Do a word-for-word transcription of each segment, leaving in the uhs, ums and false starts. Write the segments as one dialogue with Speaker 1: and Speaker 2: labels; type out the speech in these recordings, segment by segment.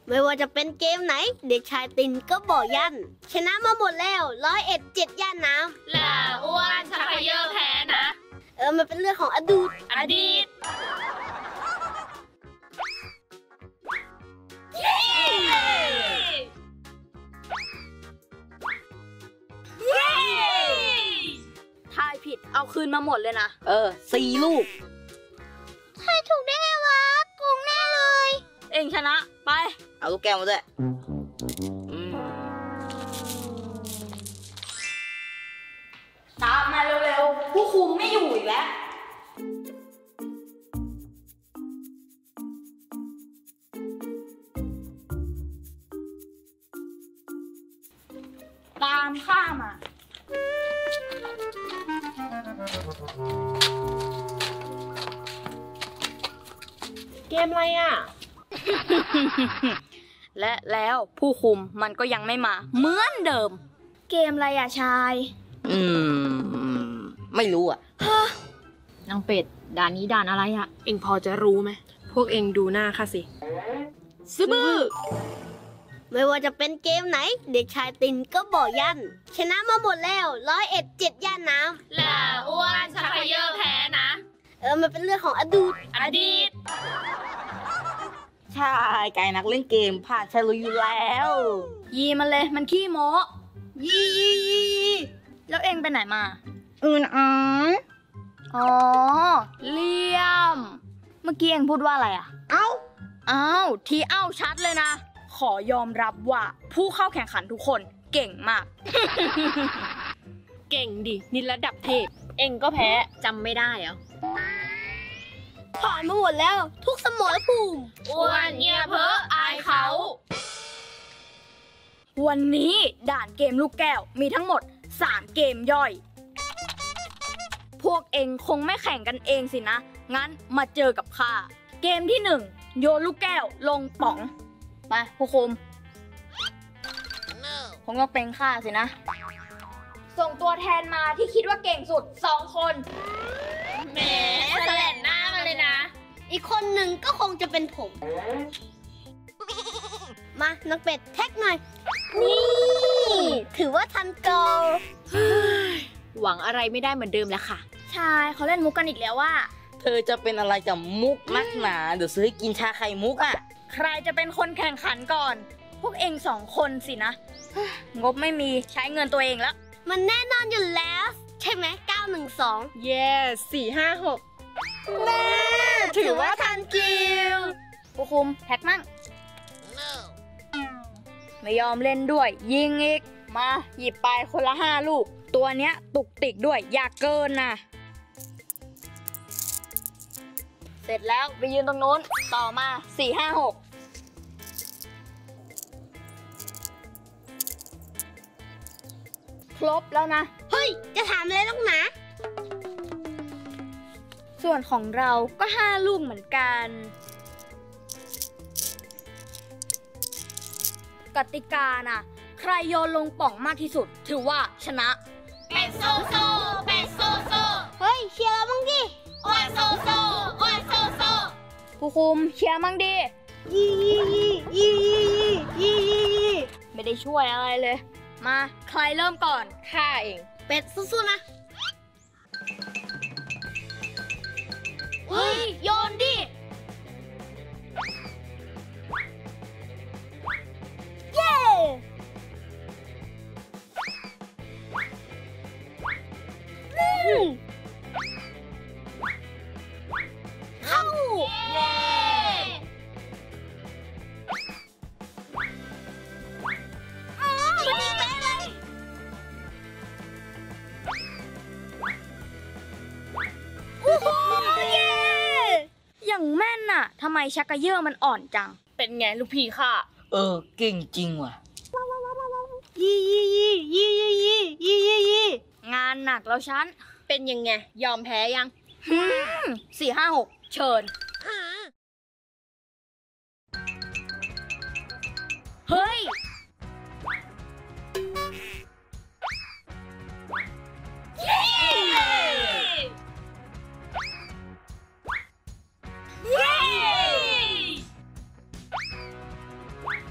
Speaker 1: ไม่ว่าจะเป็นเกมไหนเด็กชายตินก็บ่อยันชนะมาหมดแล้วร้อยเอ็ดเจ็ดย่านน้ำ
Speaker 2: ล่าอ้วนชักเยอะแพ้นะ
Speaker 1: เออมันเป็นเรื่องของอดีต
Speaker 2: อดีตเย้เย้
Speaker 3: ทายผิดเอาคืนมาหมดเลยนะเออสี่ลูก
Speaker 1: ทายถูกได้ไงวะโกงแน่เลย
Speaker 3: เองชนะไปเอาลูกแก้วมาด้วยตามมาเร็วๆผู้คุมไม่อยู่อีกแล้วตามข้ามา
Speaker 1: เกมอะไรอ่ะ
Speaker 3: และแล้วผู้คุมมันก็ยังไม่มาเหมือนเดิมเกมอะไรอ่ะชายอืมไม่รู้อ่ะ
Speaker 2: นางเป็ดด่านนี้ด่านอะไรอ่ะเอ็งพอจะรู้ไหมพวกเอ็งดูหน้าค่ะสิซื้อบื้อ
Speaker 1: ไม่ว่าจะเป็นเกมไหนเด็กชายตินก็บ่อยันชนะมาหมดแล้วร้อยเอ็ดเจ็ดย่านน้
Speaker 2: ำล่าอ้วนชักเยอะแพ้นะ
Speaker 1: เออมันเป็นเรื่องของอดีต
Speaker 2: อดีต
Speaker 3: ใช่ไก่นักเล่นเกมผ่านฉันรู้อยู่แล้วยีมันเลยมันขี้โม้ยียียีแล้วเอ็งไปไหนมาอืนอ๋ออ๋อเลี่ยมเมื่อกี้เอ็งพูดว่าอะไรอ่ะเอ้าเอ้าทีเอ้าชัดเลยนะขอยอมรับว่าผู้เข้าแข่งขันทุกคนเก่งมาก
Speaker 2: เก่งดินี่ระดับเทพเอ็งก็แพ้จำไม่ได้เหรอ
Speaker 1: ผ่านมาหมดแล้วทุกสมรภูมิ
Speaker 2: อ้วนเงียบเพ้ออายเขา
Speaker 3: วันนี้ด่านเกมลูกแก้วมีทั้งหมดสามเกมย่อยพวกเองคงไม่แข่งกันเองสินะงั้นมาเจอกับข้าเกมที่หนึ่งโยนลูกแก้วลงป๋องไปผู้คุมคงต้องเป็นข้าสินะส่งตัวแทนมาที่คิดว่าเก่งสุดสองคน
Speaker 2: แหมแสลนหน้ามาเลยนะ
Speaker 1: อีกคนหนึ่งก็คงจะเป็นผมมานักเป็ดแท็กหน่อยนี่ถือว่าทันกอล
Speaker 2: หวังอะไรไม่ได้เหมือนเดิมแล้วค่ะ
Speaker 3: ชายเขาเล่นมุกกันอีกแล้วว่าเธอจะเป็นอะไรกับมุกนักหนาเดี๋ยวซื้อให้กินชาไข่มุกอ่ะใครจะเป็นคนแข่งขันก่อนพวกเองสองคนสินะงบไม่มีใช้เงินตัวเองแล้ว
Speaker 1: มันแน่นอนอยู่แล้วใช่ไหมเก้าหนึ่งสอง
Speaker 2: เย้สี่ห้าหก
Speaker 1: แม่ถือว่าทันกิว
Speaker 3: ผู้คุมแท็กมั่ง no. ไม่ยอมเล่นด้วยยิงอีกมาหยิบไปคนละห้าลูกตัวเนี้ยตุกติกด้วยอย่าเกินนะเสร็จแล้วไปยืนตรงโน้นต่อมาสี่ห้าหกครบแล้วนะ
Speaker 1: เฮ้ยจะถามอะไรนักหนา
Speaker 3: ส่วนของเราก็ห้าลูกเหมือนกันกติกาน่ะใครโยนลงป่องมากที่สุดถือว่าชนะ
Speaker 2: เป็ดโซโซเป็ดโซโซ
Speaker 1: เฮ้ยเชียร์เราบ้างดิ
Speaker 2: อ้วนโซโซอ้วนโซโซ
Speaker 3: ผู้คุมเชียร์มั่งดิ
Speaker 1: ยี่ยี่ยี่ยี่ยี่ยี่ยี่
Speaker 3: ไม่ได้ช่วยอะไรเลยมาใครเริ่มก่อนข้าเอง
Speaker 1: เป็ดสู้ๆนะ
Speaker 3: เฮ้ยโยนดิ
Speaker 1: เย้เข้า
Speaker 2: เย้
Speaker 3: อย่างแม่นน่ะทำไมชักกระเยอะมันอ่อนจัง
Speaker 2: เป็นไงลูกพี่ค่ะ
Speaker 3: เออเก่งจริงว่ะ
Speaker 1: ยี่ยี่ยี่ยี่ยี่ยี่ยี่ยี่
Speaker 3: งานหนักแล้วฉัน
Speaker 2: เป็นยังไงยอมแพ้ยัง
Speaker 3: สี่ห้าหกเชิญเฮ้ย
Speaker 2: เย้เย้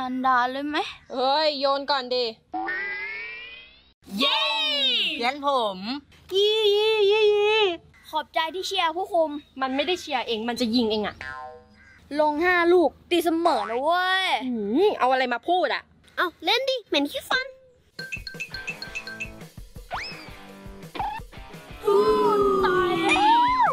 Speaker 3: มันดาเลยไหม
Speaker 2: เอ้ยโยนก่อนดิ
Speaker 3: เย้เยันผมยี่ยี่ยี่ยี่ขอบใจที่เชียร์ผู้คุม
Speaker 2: มันไม่ได้เชียร์เองมันจะยิงเองอะ
Speaker 3: ลงห้าลูกตีเสมอนะเว้ย
Speaker 2: เอาอะไรมาพูดอะ
Speaker 1: เอาเล่นดิเหม็นขี้ฟัน
Speaker 3: ตายแล้ว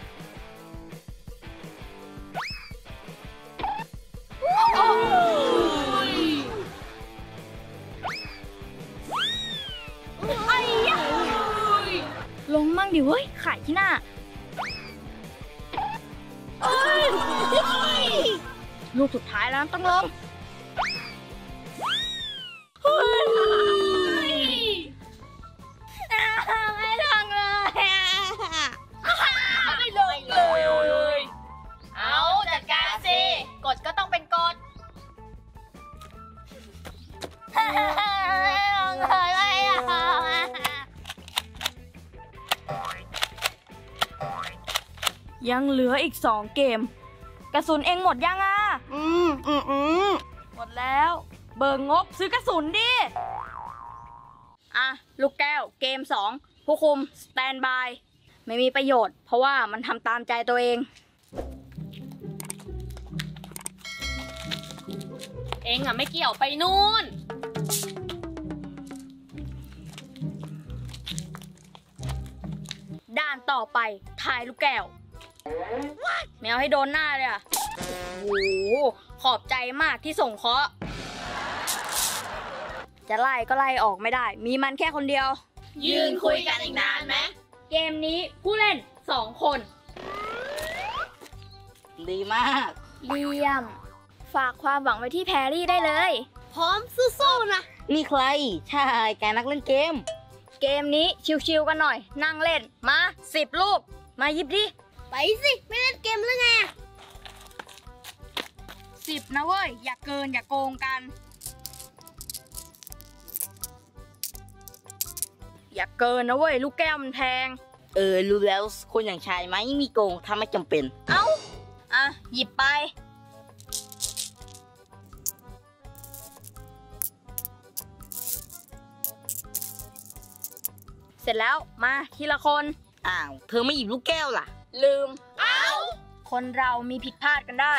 Speaker 3: ลงมั่งดิเว้ยขายที่หน้าลูกสุดท้ายแล้วต้องลงไม่ลงเลยไม่ลงเลยเอาจัดการสิกฎก็ต้องเป็นกฎไม่ลงเลยไม่ลงยังเหลืออีกสองเกมกระสุนเองหมดยังอ่ะอืมอืมอืมหมดแล้วเบิกงบซื้อกระสุนดิอ่ะลูกแก้วเกมสองผู้คุมสแตนบายไม่มีประโยชน์เพราะว่ามันทำตามใจตัวเอง
Speaker 2: เองอ่ะไม่เกี่ยวไปนู่น
Speaker 3: ด้านต่อไปทายลูกแก้วไม่เอาให้โดนหน้าเลยอ่ะโอ้โหขอบใจมากที่ส่งเคราะห์จะไล่ก็ไล่ออกไม่ได้มีมันแค่คนเดียว
Speaker 2: ยืนคุยกันอีกนานไหม
Speaker 3: เกมนี้ผู้เล่นสองคน
Speaker 4: ดีมาก
Speaker 3: เยี่ยมฝากความหวังไว้ที่แพรรี่ได้เลย
Speaker 1: พร้อมสู้ๆนะ
Speaker 4: นี่ใครใช่แกนักเล่นเกม
Speaker 3: เกมนี้ชิวๆกันหน่อยนั่งเล่นมาสิบลูกมายิบดิ
Speaker 1: ไปสิไม่เล่นเกมหรือไง
Speaker 3: สิบนะเว้ยอย่าเกินอย่าโกงกันอย่าเกินนะเว้ยลูกแก้วมันแพง
Speaker 4: เออรู้แล้วคนอย่างชายไหมมีโกงถ้าไม่จำเป็น
Speaker 3: เอ้าอ่ะหยิบไปเสร็จแล้วมาทีละคน
Speaker 4: อ้าวเธอไม่หยิบลูกแก้วล่ะ
Speaker 3: ลืมเอ้าคนเรามีผิดพลาดกันได้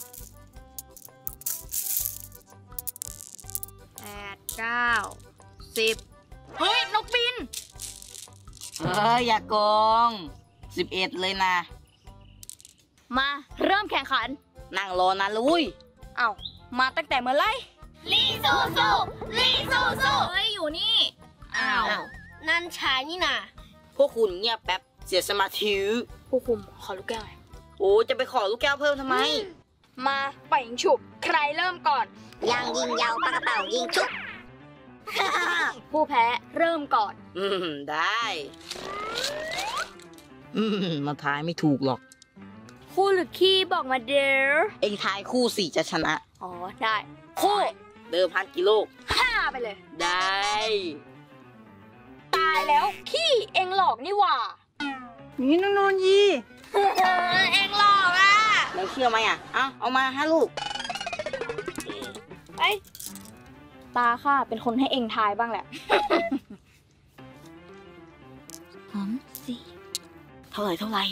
Speaker 3: แปดเก้าสิบเฮ้ยนกบิน
Speaker 4: เอออย่าโกงสิบเอ็ดเลยนะ
Speaker 3: มาเริ่มแข่งขัน
Speaker 4: นั่งรอนานลุย
Speaker 3: เอ้ามาตั้งแต่เมื่อไร
Speaker 1: ลีซูซูลีซูซู
Speaker 3: เฮ้ยอยู่นี่
Speaker 1: อ้าวนั่นชายนี่นา
Speaker 4: พวกคุณเงียบแป๊บเสียสมาธิ
Speaker 3: ผู้คุมขอลูกแก้ว
Speaker 4: โอ้จะไปขอลูกแก้วเพิ่มทำไม
Speaker 3: มาไปยิงฉุบใครเริ่มก่อน
Speaker 1: ยางยิงยาวปากกระเป๋ายิงฉุบ
Speaker 3: ผู้แพ้เริ่มก่อน
Speaker 4: อืมได้อืมมาทายไม่ถูกหรอก
Speaker 3: คู่หรือขี้บอกมาเด้อ
Speaker 4: เอ็งทายคู่สี่จะชนะ
Speaker 3: อ๋อได้คู่
Speaker 4: เดิมพันกิโล
Speaker 3: ห้าไปเลย
Speaker 4: ได้
Speaker 3: ตายแล้วขี้เอ็งหลอกนี่หว่า
Speaker 4: นี่น้องนนยี
Speaker 3: เอ็งหลอกอ่ะ
Speaker 4: ไม่เชื่อไหมอ่ะเอาเอามาห้าลูก
Speaker 3: ไปตาข้าเป็นคนให้เอ็งทายบ้างแหละ
Speaker 4: สามสี่เท่าไหร่เท่าไหร่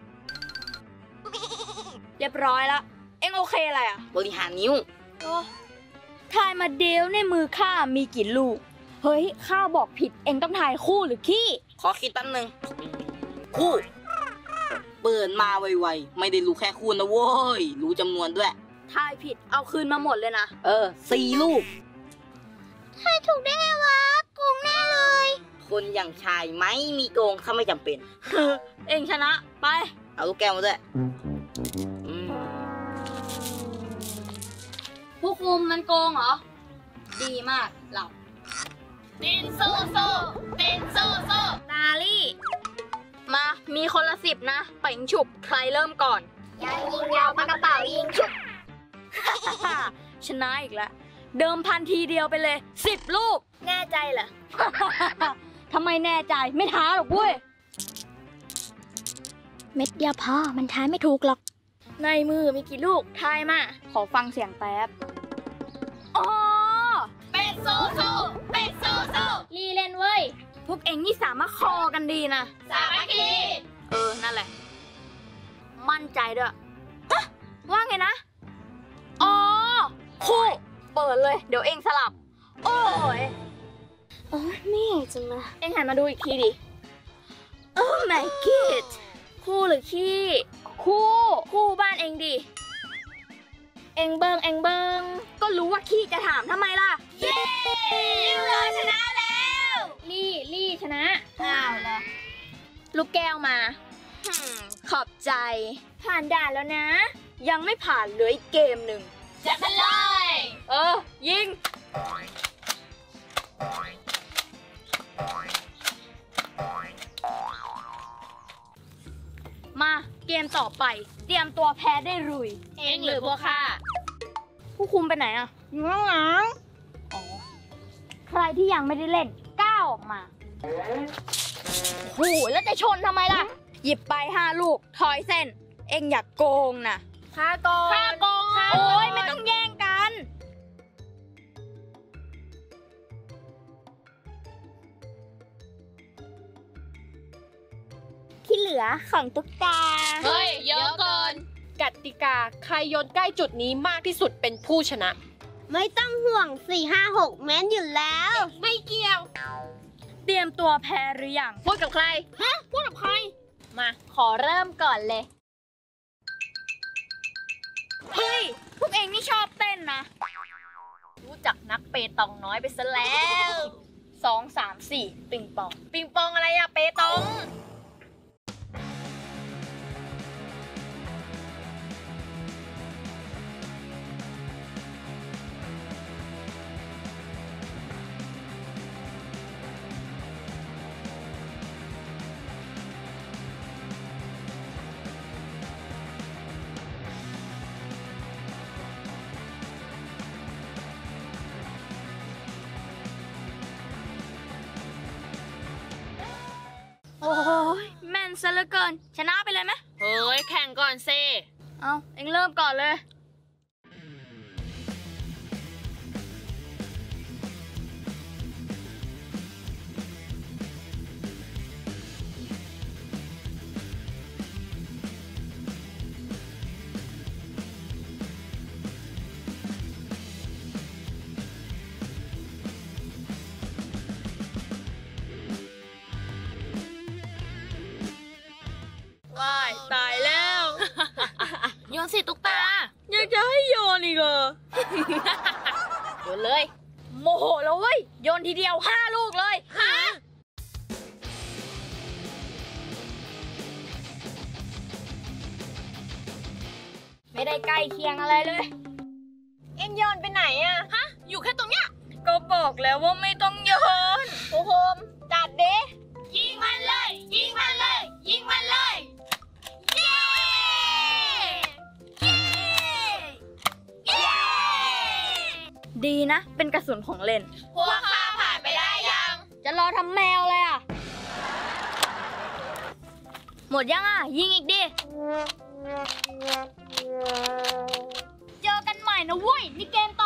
Speaker 3: เรียบร้อยแล้วเอ็งโอเคอะไรอ่ะ
Speaker 4: บริหารนิ้ว
Speaker 3: ทายมาเดลในมือข้ามีกี่ลูกเฮ้ยข้าบอกผิดเอ็งต้องทายคู่หรือขี้
Speaker 4: ขอคิดแป๊บนึงคู่เปิดมาไวๆไม่ได้รู้แค่คู่นะโว้ยรู้จำนวนด้วย
Speaker 3: ทายผิดเอาคืนมาหมดเลยนะ
Speaker 4: เออสี่ลูก
Speaker 1: ทายถูกได้ไงวะโกงแน่เลย
Speaker 4: คนอย่างชายไม่มีโกงถ้าไม่จำเป็น
Speaker 3: เอ็งชนะไป
Speaker 4: เอาลูกแก้วมาด้วย
Speaker 3: ผู้คุมมันโกงเหรอดีมากหลับ
Speaker 1: ตินโซโซตินโซโซ
Speaker 3: นาลี่มามีคนละสิบนะไปยิงฉุบใครเริ่มก่อน
Speaker 1: ยางยิงยาวปากกระเป๋ายิงฉุบ
Speaker 3: ชนะอีกแล้วเดิมพันทีเดียวไปเลยสิบลูกแน่ใจเหรอ ทำไมแน่ใจไม่ท้าหรอกเว้ยเม็ดเดียวพอมันท้ายไม่ถูกหรอกในมือมีกี่ลูกทายมาขอฟังเสียงแป๊บพวกเองนี่สามารถคอกันดีนะ
Speaker 2: สามัคคี
Speaker 3: เออ นั่นแหละ มั่นใจด้วยฮะว่าไงนะ อ๋อคู่เปิดเลย เดี๋ยวเองสลับ โอ้ย
Speaker 1: โอ้ยไม่อยากจะมา
Speaker 3: เองหันมาดูอีกทีดิ โอ้ my god คู่หรือขี้ คู่ คู่บ้านเองดิ เองเบิงเองเบิงก็รู้ว่าขี้จะถามทำไมล่ะ เย้ลิวเลยชนะแล้ว ลี่ลี่ชนะ อ้าวเหรอ ลูกแก้วมา ขอบใจ ผ่านด่านแล้วนะ ยังไม่ผ่านเหลืออีกเกมหนึ่ง
Speaker 2: จัดกันเลย
Speaker 3: เออ ยิง มาเกมต่อไป เตรียมตัวแพ้ได้รุย
Speaker 2: เองหรือพวกข้า
Speaker 3: ผู้คุมไปไหนอ่ะอยู่ข้างหลังอ๋อ ใครที่ยังไม่ได้เล่นก้าวออกมาโอ้โหแล้วจะชนทำไมล่ะ หยิบไปห้าลูก ทอยเส้น เอ็งอยากโกงนะข้าโกง
Speaker 2: ข้าโกง
Speaker 3: โอ้ยไม่ต้องแย่งกัน
Speaker 1: ที่เหลือของตุ๊กตา
Speaker 2: เฮ้ยเยอะเกิน
Speaker 5: กติกาใครโยนใกล้จุดนี้มากที่สุดเป็นผู้ชนะ
Speaker 1: ไม่ต้องห่วง สี่ ห้า หก แม้นอยู่แล้ว
Speaker 5: ไม่เกี่ยว
Speaker 3: เตรียมตัวแพ้หรือยัง
Speaker 5: พูดกับใคร
Speaker 3: ฮะ พูดกับใคร มา ขอเริ่มก่อนเลย เฮ้ย พวกเองนี่ชอบเต้นนะ รู้จักนักเปตองน้อยไปซะแล้ว สองสามสี่ปิงปอง ปิงปองอะไรอะเปตอง โอ้ยแม่นซะเหลือเกิน ชนะไปเลยไหม
Speaker 2: เฮ้ย แข่งก่อนเซ
Speaker 3: เอาเอ็งเริ่มก่อนเลย
Speaker 2: ว้าย ตายแล้ว โยนสิตุ๊กตา
Speaker 3: ยังจะให้โยนอีกเหรอ โยนเลย โมโหแล้วเว้ย โยนทีเดียวห้าลูกเลยฮะไม่ได้ใกล้เคียงอะไรเลย เอ็งโยนไปไหนอะฮะ
Speaker 2: อยู่แค่ตรงเนี้ย
Speaker 3: ก็บอกแล้วว่าไม่ต้องโยนโอ้โหมจัดเด้
Speaker 2: ยิงมันเลย ยิงมันเลย ยิงมันเลย เย้ เย้
Speaker 3: ดีนะ เป็นกระสุนของเล่น
Speaker 2: พวกข้าผ่านไปได้ยัง
Speaker 3: จะรอทำแมวเลยอ่ะ หมดยังอ่ะ ยิงอีกดิ เจอกันใหม่นะเว้ย นี่เกมต่อ